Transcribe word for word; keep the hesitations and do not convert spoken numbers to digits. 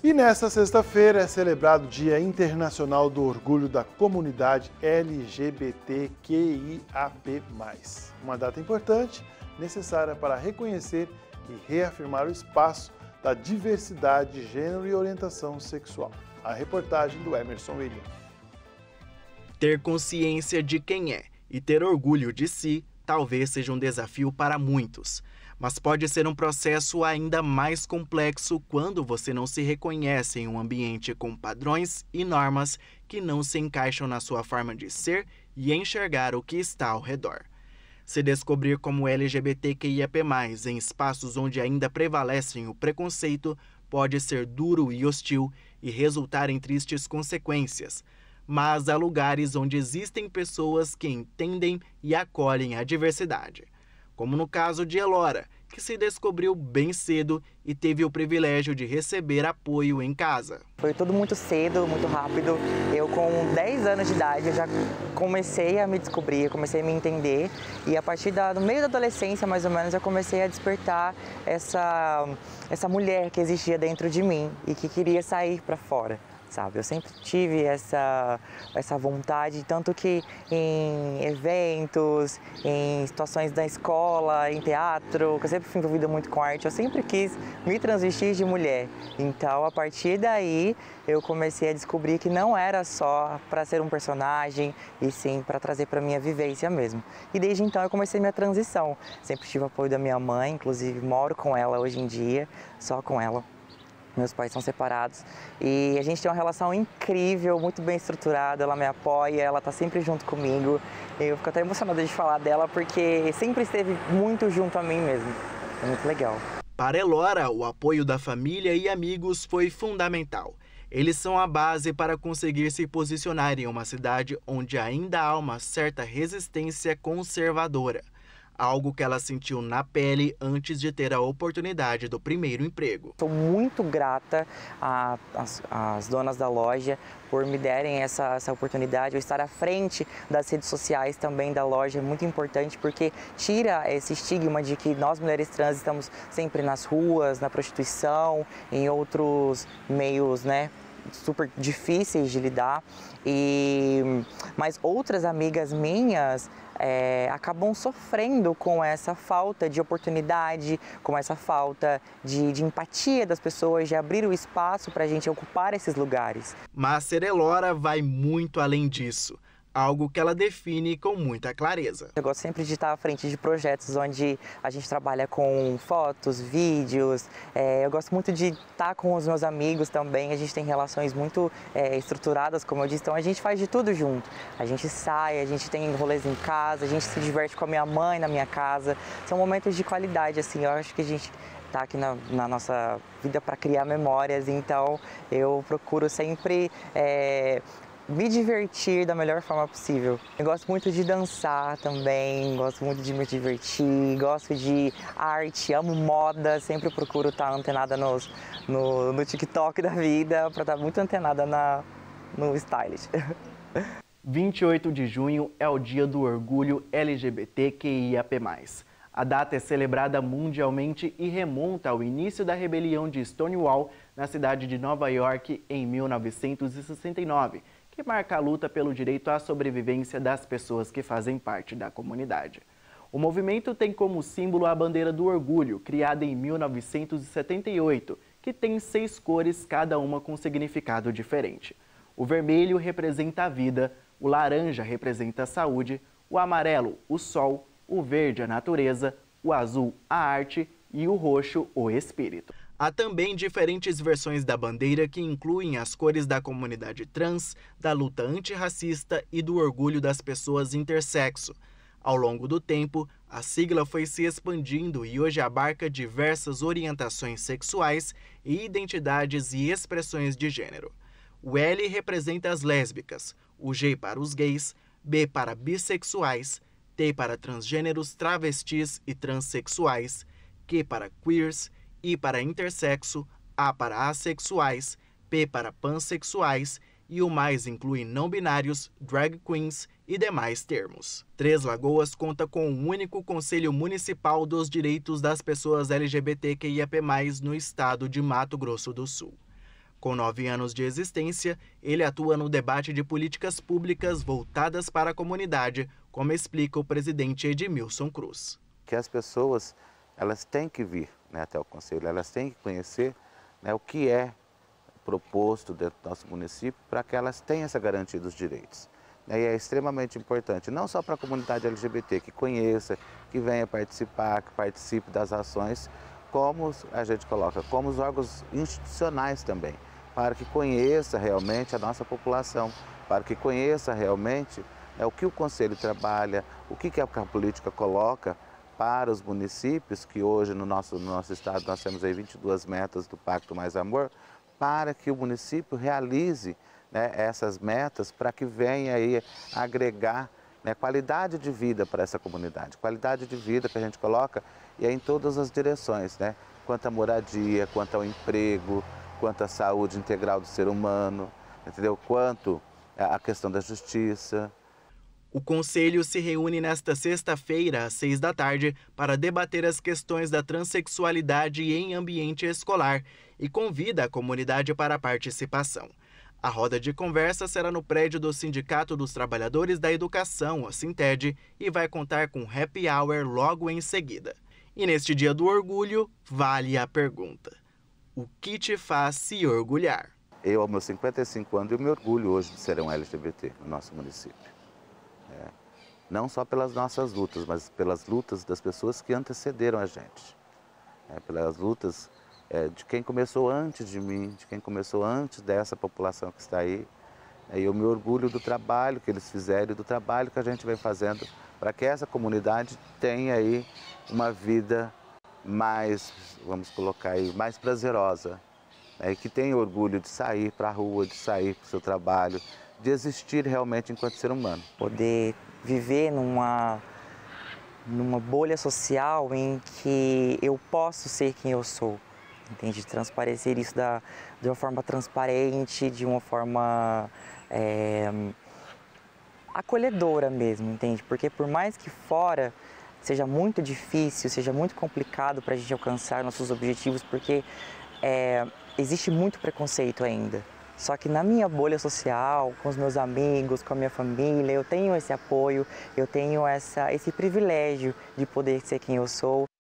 E nesta sexta-feira é celebrado o Dia Internacional do Orgulho da Comunidade L G B T Q I A P mais. Uma data importante, necessária para reconhecer e reafirmar o espaço da diversidade de gênero e orientação sexual. A reportagem do Emerson William. Ter consciência de quem é e ter orgulho de si talvez seja um desafio para muitos. Mas pode ser um processo ainda mais complexo quando você não se reconhece em um ambiente com padrões e normas que não se encaixam na sua forma de ser e enxergar o que está ao redor. Se descobrir como L G B T Q I A P mais, em espaços onde ainda prevalecem o preconceito, pode ser duro e hostil e resultar em tristes consequências. Mas há lugares onde existem pessoas que entendem e acolhem a diversidade. Como no caso de Elora, que se descobriu bem cedo e teve o privilégio de receber apoio em casa. Foi tudo muito cedo, muito rápido. Eu com dez anos de idade eu já comecei a me descobrir, comecei a me entender. E a partir da, do meio da adolescência, mais ou menos, eu comecei a despertar essa, essa mulher que existia dentro de mim e que queria sair para fora. Sabe? Eu sempre tive essa, essa vontade, tanto que em eventos, em situações da escola, em teatro, que eu sempre fui envolvida muito com arte, eu sempre quis me transvestir de mulher. Então, a partir daí, eu comecei a descobrir que não era só para ser um personagem, e sim para trazer para a minha vivência mesmo. E desde então eu comecei minha transição. Sempre tive o apoio da minha mãe, inclusive moro com ela hoje em dia, só com ela. Meus pais são separados e a gente tem uma relação incrível, muito bem estruturada, ela me apoia, ela está sempre junto comigo. Eu fico até emocionada de falar dela porque sempre esteve muito junto a mim mesmo. É muito legal. Para Elora, o apoio da família e amigos foi fundamental. Eles são a base para conseguir se posicionar em uma cidade onde ainda há uma certa resistência conservadora. Algo que ela sentiu na pele antes de ter a oportunidade do primeiro emprego. Estou muito grata às, às donas da loja por me derem essa, essa oportunidade. Eu estar à frente das redes sociais também da loja é muito importante porque tira esse estigma de que nós mulheres trans estamos sempre nas ruas, na prostituição, em outros meios, né, super difíceis de lidar. E, mas outras amigas minhas É, acabam sofrendo com essa falta de oportunidade, com essa falta de, de empatia das pessoas, de abrir o espaço para a gente ocupar esses lugares. Mas ser Elora vai muito além disso. Algo que ela define com muita clareza. Eu gosto sempre de estar à frente de projetos onde a gente trabalha com fotos, vídeos. É, eu gosto muito de estar com os meus amigos também. A gente tem relações muito é, estruturadas, como eu disse, então a gente faz de tudo junto. A gente sai, a gente tem rolês em casa, a gente se diverte com a minha mãe na minha casa. São momentos de qualidade, assim, eu acho que a gente está aqui na, na nossa vida para criar memórias, então eu procuro sempre É, me divertir da melhor forma possível. Eu gosto muito de dançar também, gosto muito de me divertir, gosto de arte, amo moda, sempre procuro estar antenada nos, no, no TikTok da vida, para estar muito antenada na, no stylish. vinte e oito de junho é o Dia do Orgulho L G B T Q I A P mais. A data é celebrada mundialmente e remonta ao início da rebelião de Stonewall na cidade de Nova York em mil novecentos e sessenta e nove, que marca a luta pelo direito à sobrevivência das pessoas que fazem parte da comunidade. O movimento tem como símbolo a bandeira do orgulho, criada em mil novecentos e setenta e oito, que tem seis cores, cada uma com significado diferente. O vermelho representa a vida, o laranja representa a saúde, o amarelo, o sol, o verde, a natureza, o azul, a arte e o roxo, o espírito. Há também diferentes versões da bandeira que incluem as cores da comunidade trans, da luta antirracista e do orgulho das pessoas intersexo. Ao longo do tempo, a sigla foi se expandindo e hoje abarca diversas orientações sexuais e identidades e expressões de gênero. O L representa as lésbicas, o G para os gays, B para bissexuais, T para transgêneros, travestis e transexuais, Q para queers, I para intersexo, A para assexuais, P para pansexuais e o mais inclui não binários, drag queens e demais termos. Três Lagoas conta com um único Conselho Municipal dos Direitos das Pessoas L G B T Q I A P mais, no estado de Mato Grosso do Sul. Com nove anos de existência, ele atua no debate de políticas públicas voltadas para a comunidade, como explica o presidente Edmilson Cruz. Que as pessoas elas têm que vir, né, até o Conselho, elas têm que conhecer, né, o que é proposto dentro do nosso município para que elas tenham essa garantia dos direitos. E é extremamente importante, não só para a comunidade L G B T, que conheça, que venha participar, que participe das ações, como a gente coloca, como os órgãos institucionais também, para que conheça realmente a nossa população, para que conheça realmente é, o que o Conselho trabalha, o que, que a política coloca para os municípios, que hoje no nosso, no nosso estado nós temos aí vinte e duas metas do Pacto Mais Amor, para que o município realize, né, essas metas, para que venha aí agregar, né, qualidade de vida para essa comunidade. Qualidade de vida que a gente coloca e é em todas as direções, né? Quanto à moradia, quanto ao emprego, quanto à saúde integral do ser humano, entendeu? Quanto à questão da justiça. O Conselho se reúne nesta sexta-feira, às seis da tarde, para debater as questões da transexualidade em ambiente escolar e convida a comunidade para a participação. A roda de conversa será no prédio do Sindicato dos Trabalhadores da Educação, a Sinted, e vai contar com happy hour logo em seguida. E neste Dia do Orgulho, vale a pergunta: o que te faz se orgulhar? Eu, aos meus cinquenta e cinco anos, eu me orgulho hoje de ser um L G B T no nosso município. É, não só pelas nossas lutas, mas pelas lutas das pessoas que antecederam a gente. É, pelas lutas é, de quem começou antes de mim, de quem começou antes dessa população que está aí. É, eu me orgulho do trabalho que eles fizeram e do trabalho que a gente vem fazendo para que essa comunidade tenha aí uma vida mais, vamos colocar aí, mais prazerosa. É, que tenha orgulho de sair para a rua, de sair para o seu trabalho, de existir realmente enquanto ser humano. Poder viver numa, numa bolha social em que eu posso ser quem eu sou, entende? Transparecer isso da, de uma forma transparente, de uma forma é, acolhedora mesmo, entende? Porque por mais que fora seja muito difícil, seja muito complicado para a gente alcançar nossos objetivos, porque é, existe muito preconceito ainda. Só que na minha bolha social, com os meus amigos, com a minha família, eu tenho esse apoio, eu tenho essa, esse privilégio de poder ser quem eu sou.